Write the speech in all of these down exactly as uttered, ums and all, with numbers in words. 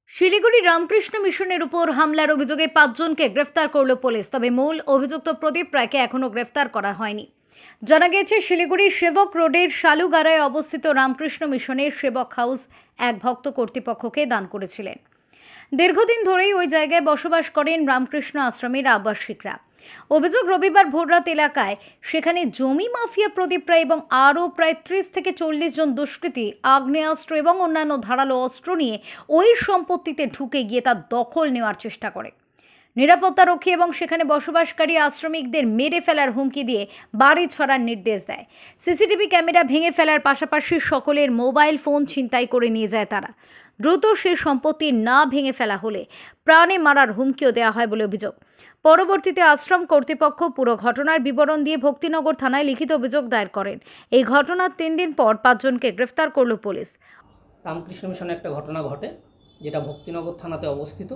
শিলিগুড়ি রামকৃষ্ণ মিশনের উপর হামলার অভিযোগে পাঁচজনকে গ্রেফতার করল পুলিশ। তবে মূল অভিযুক্ত প্রদীপ রায়কে এখনও গ্রেফতার করা হয়নি। জানা গেছে, শিলিগুড়ির সেবক রোডের শালুগাড়ায় অবস্থিত রামকৃষ্ণ মিশনের সেবক হাউস এক ভক্ত কর্তৃপক্ষকে দান করেছিলেন। দীর্ঘদিন ধরেই ওই জায়গায় বসবাস করেন রামকৃষ্ণ আশ্রমের আবাসিকরা। অভিযোগ, রবিবার ভোররাত এলাকায় সেখানে জমি মাফিয়া প্রদীপ রায় এবং আরও প্রায় ত্রিশ থেকে চল্লিশ জন দুষ্কৃতী আগ্নেয়াস্ত্র এবং অন্যান্য ধারালো অস্ত্র নিয়ে ওই সম্পত্তিতে ঢুকে গিয়ে তা দখল নেওয়ার চেষ্টা করে। নিরাপত্তারক্ষী এবং সেখানে বসবাসকারী আশ্রমিকদের মেরে ফেলার হুমকি দিয়ে বাড়ি ছাড়ার নির্দেশ দেয়। সিসিটিভি ক্যামেরা ভেঙে ফেলার পাশাপাশি সকলের মোবাইল ফোন ছিনতাই করে নিয়ে যায় তারা। দ্রুত সেই সম্পত্তি না ভেঙে ফেলা হলে প্রাণে মারার হুমকিও দেওয়া হয় বলে অভিযোগ। পরবর্তীতে আশ্রম কর্তৃপক্ষ পুরো ঘটনার বিবরণ দিয়ে ভক্তিনগর থানায় লিখিত অভিযোগ দায়ের করেন। এই ঘটনার তিন দিন পর পাঁচজনকে গ্রেফতার করল পুলিশ। রামকৃষ্ণ মিশনে একটা ঘটনা ঘটে, যেটা ভক্তিনগর থানাতে অবস্থিত,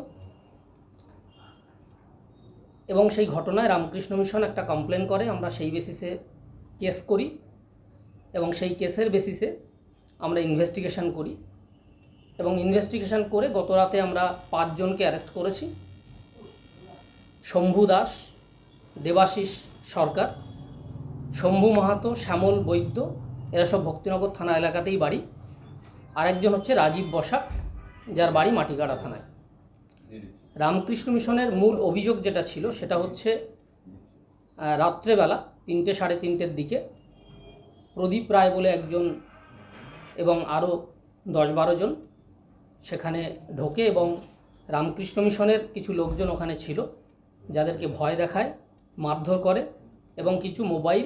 এবং সেই ঘটনায় রামকৃষ্ণ মিশন একটা কমপ্লেন করে। আমরা সেই বেসিসে কেস করি এবং সেই কেসের বেসিসে আমরা ইনভেস্টিগেশন করি এবং ইনভেস্টিগেশন করে গত রাতে আমরা পাঁচজনকে অ্যারেস্ট করেছি। শম্ভু দাস, দেবাশিস সরকার, শম্ভু মাহাতো, শ্যামল বৈদ্য, এরা সব ভক্তিনগর থানা এলাকাতেই বাড়ি। আরেকজন হচ্ছে রাজীব বসাক, যার বাড়ি মাটিগাড়া থানায়। রামকৃষ্ণ মিশনের মূল অভিযোগ যেটা ছিল সেটা হচ্ছে রাত্রেবেলা তিনটে সাড়ে তিনটের দিকে প্রদীপ রায় বলে একজন এবং আরও দশ বারো জন সেখানে ঢোকে এবং রামকৃষ্ণ মিশনের কিছু লোকজন ওখানে ছিল, যাদেরকে ভয় দেখায়, মারধর করে এবং কিছু মোবাইল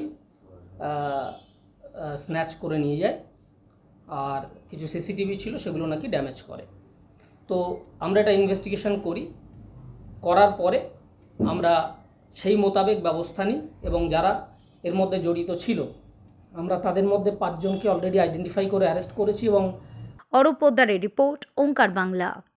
স্ন্যাচ করে নিয়ে যায়, আর কিছু সিসিটিভি ছিল সেগুলো নাকি ড্যামেজ করে। তো আমরা এটা ইনভেস্টিগেশন করি, করার পরে আমরা সেই মোতাবেক ব্যবস্থা নিই এবং যারা এর মধ্যে জড়িত ছিল আমরা তাদের মধ্যে পাঁচজনকে অলরেডি আইডেন্টিফাই করে অ্যারেস্ট করেছি। এবং অরূপ পোদ্দারের রিপোর্ট, ওঙ্কার বাংলা।